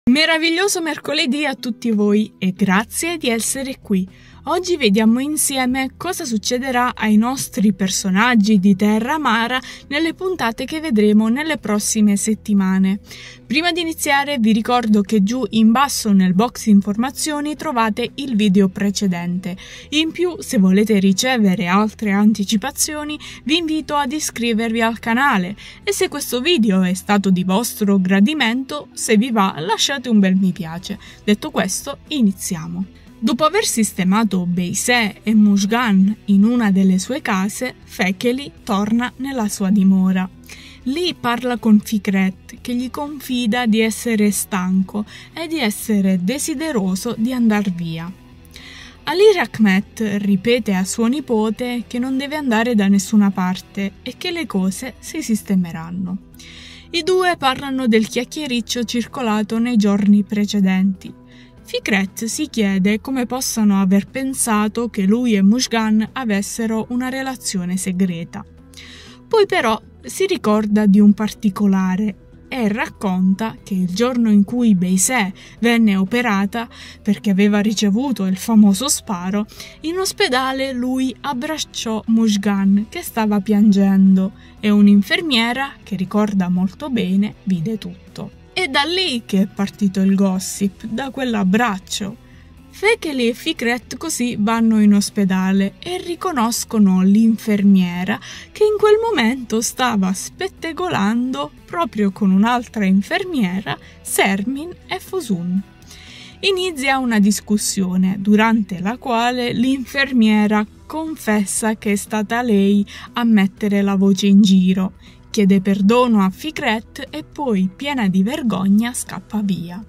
Meraviglioso mercoledì a tutti voi e grazie di essere qui. Oggi vediamo insieme cosa succederà ai nostri personaggi di Terra Amara nelle puntate che vedremo nelle prossime settimane. Prima di iniziare vi ricordo che giù in basso nel box informazioni trovate il video precedente. In più, se volete ricevere altre anticipazioni, vi invito ad iscrivervi al canale e se questo video è stato di vostro gradimento, se vi va lasciate un bel mi piace. Detto questo, iniziamo. Dopo aver sistemato Beiseh e Mujgan in una delle sue case, Fekeli torna nella sua dimora. Lì parla con Fikret, che gli confida di essere stanco e di essere desideroso di andar via. Ali Rahmet ripete a suo nipote che non deve andare da nessuna parte e che le cose si sistemeranno. I due parlano del chiacchiericcio circolato nei giorni precedenti. Fikret si chiede come possano aver pensato che lui e Mujgan avessero una relazione segreta. Poi però si ricorda di un particolare e racconta che il giorno in cui Beiseh venne operata perché aveva ricevuto il famoso sparo, in ospedale lui abbracciò Mujgan che stava piangendo e un'infermiera, che ricorda molto bene, vide tutto. È da lì che è partito il gossip, da quell'abbraccio. Fekeli e Fikret così vanno in ospedale e riconoscono l'infermiera che in quel momento stava spettegolando proprio con un'altra infermiera, Sermin e Fosun. Inizia una discussione durante la quale l'infermiera confessa che è stata lei a mettere la voce in giro. Chiede perdono a Fikret e poi, piena di vergogna, scappa via.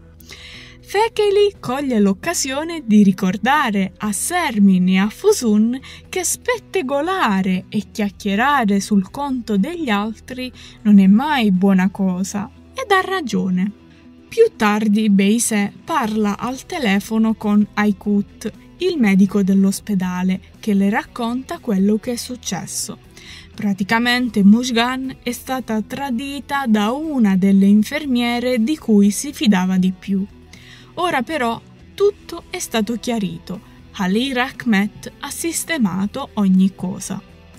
Fekeli coglie l'occasione di ricordare a Sermin e a Fosun che spettegolare e chiacchierare sul conto degli altri non è mai buona cosa, ed ha ragione. Più tardi Beiseh parla al telefono con Aykut, il medico dell'ospedale, che le racconta quello che è successo. Praticamente Mujgan è stata tradita da una delle infermiere di cui si fidava di più. Ora però tutto è stato chiarito. Ali Rahmet ha sistemato ogni cosa.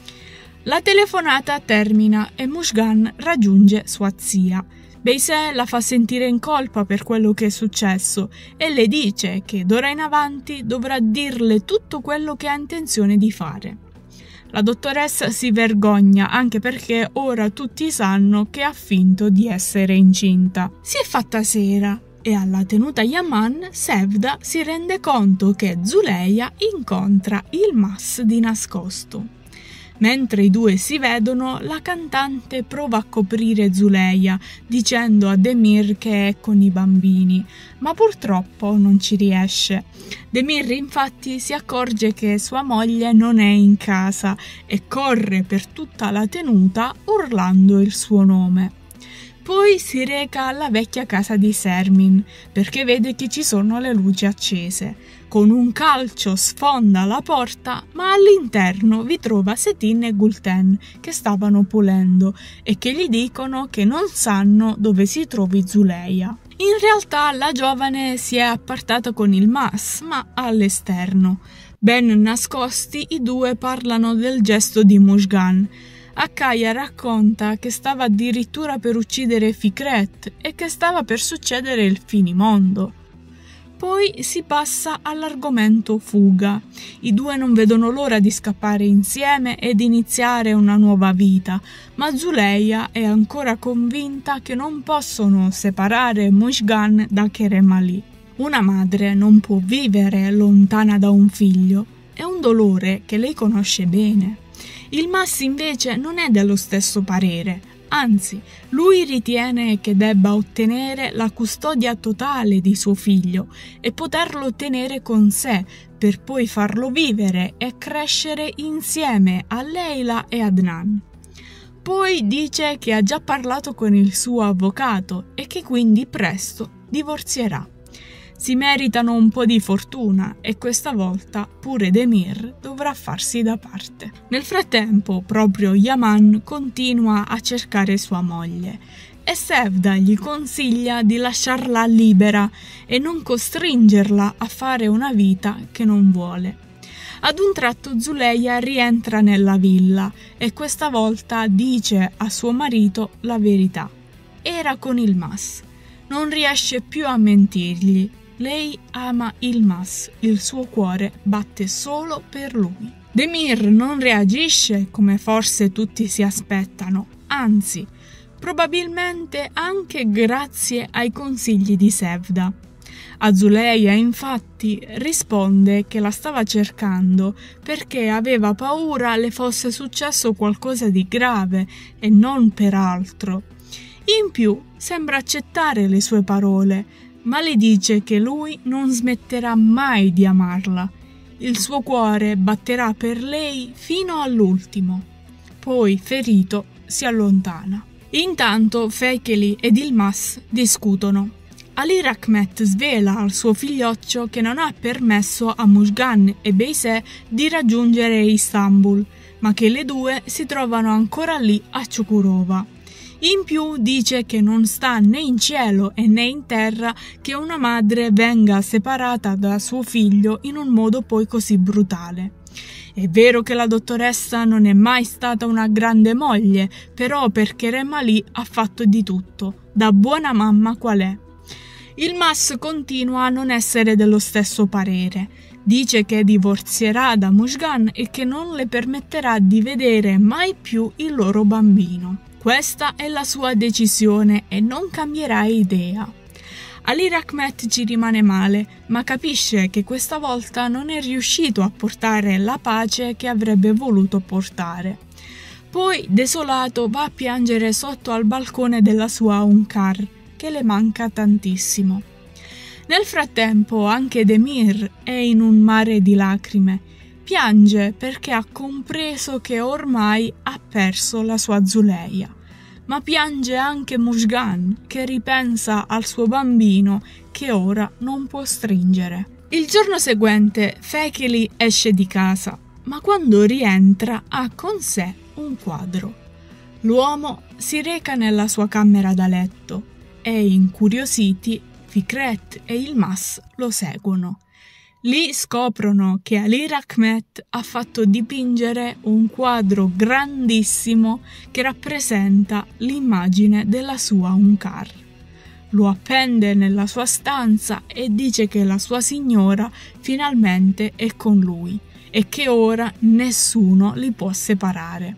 La telefonata termina e Mujgan raggiunge sua zia. Beiseh la fa sentire in colpa per quello che è successo e le dice che d'ora in avanti dovrà dirle tutto quello che ha intenzione di fare. La dottoressa si vergogna anche perché ora tutti sanno che ha finto di essere incinta. Si è fatta sera e alla tenuta Yaman Sevda si rende conto che Zuleya incontra il Mas di nascosto. Mentre i due si vedono, la cantante prova a coprire Zuleya dicendo a Demir che è con i bambini, ma purtroppo non ci riesce. Demir infatti si accorge che sua moglie non è in casa e corre per tutta la tenuta urlando il suo nome. Poi si reca alla vecchia casa di Sermin perché vede che ci sono le luci accese. Con un calcio sfonda la porta, ma all'interno vi trova Setin e Gulten che stavano pulendo e che gli dicono che non sanno dove si trovi Zuleya. In realtà la giovane si è appartata con il Mas, ma all'esterno. Ben nascosti i due parlano del gesto di Mujgan. Akaya racconta che stava addirittura per uccidere Fikret e che stava per succedere il finimondo. Poi si passa all'argomento fuga. I due non vedono l'ora di scappare insieme ed iniziare una nuova vita, ma Zuleya è ancora convinta che non possono separare Mujgan da Kerem Ali. Una madre non può vivere lontana da un figlio, è un dolore che lei conosce bene. Il Mas invece non è dello stesso parere, anzi, lui ritiene che debba ottenere la custodia totale di suo figlio e poterlo tenere con sé per poi farlo vivere e crescere insieme a Leila e Adnan. Poi dice che ha già parlato con il suo avvocato e che quindi presto divorzierà. Si meritano un po' di fortuna e questa volta pure Demir dovrà farsi da parte. Nel frattempo, proprio Yaman continua a cercare sua moglie. e Sevda gli consiglia di lasciarla libera e non costringerla a fare una vita che non vuole. Ad un tratto Zuleyha rientra nella villa e questa volta dice a suo marito la verità. Era con Ilmas. Non riesce più a mentirgli. Lei ama Ilmas, il suo cuore batte solo per lui. Demir non reagisce come forse tutti si aspettano, anzi, probabilmente anche grazie ai consigli di Sevda. A Zuleyha infatti risponde che la stava cercando perché aveva paura le fosse successo qualcosa di grave e non per altro. In più sembra accettare le sue parole, ma le dice che lui non smetterà mai di amarla. Il suo cuore batterà per lei fino all'ultimo. Poi, ferito, si allontana. Intanto Fekeli ed Ilmas discutono. Ali Rahmet svela al suo figlioccio che non ha permesso a Mujgan e Beyseh di raggiungere Istanbul, ma che le due si trovano ancora lì a Çukurova. In più dice che non sta né in cielo e né in terra che una madre venga separata da suo figlio in un modo poi così brutale. È vero che la dottoressa non è mai stata una grande moglie, però perché Remali ha fatto di tutto, da buona mamma qual è. Ilmas continua a non essere dello stesso parere. Dice che divorzierà da Mujgan e che non le permetterà di vedere mai più il loro bambino. Questa è la sua decisione e non cambierà idea. Ali Rahmet ci rimane male, ma capisce che questa volta non è riuscito a portare la pace che avrebbe voluto portare. Poi, desolato, va a piangere sotto al balcone della sua Hunkar, che le manca tantissimo. Nel frattempo anche Demir è in un mare di lacrime. Piange perché ha compreso che ormai ha perso la sua Zuleyha. Ma piange anche Mujgan, che ripensa al suo bambino che ora non può stringere. Il giorno seguente Fekeli esce di casa, ma quando rientra ha con sé un quadro. L'uomo si reca nella sua camera da letto e, incuriositi, Fikret e Ilmas lo seguono. Lì scoprono che Ali Rahmet ha fatto dipingere un quadro grandissimo che rappresenta l'immagine della sua Hunkar. Lo appende nella sua stanza e dice che la sua signora finalmente è con lui e che ora nessuno li può separare.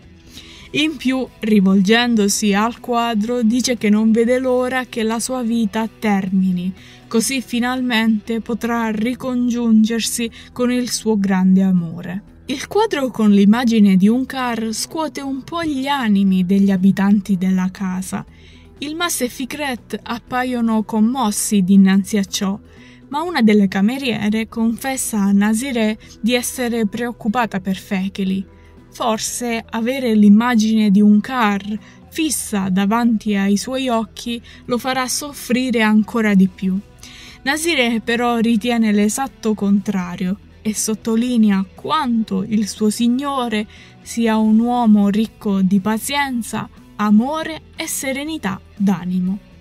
In più, rivolgendosi al quadro, dice che non vede l'ora che la sua vita termini, così finalmente potrà ricongiungersi con il suo grande amore. Il quadro con l'immagine di Hunkar scuote un po' gli animi degli abitanti della casa. Ilmas e Fikret appaiono commossi dinanzi a ciò, ma una delle cameriere confessa a Nazire di essere preoccupata per Fekeli. Forse avere l'immagine di Hunkar fissa davanti ai suoi occhi lo farà soffrire ancora di più. Nazire però ritiene l'esatto contrario e sottolinea quanto il suo signore sia un uomo ricco di pazienza, amore e serenità d'animo.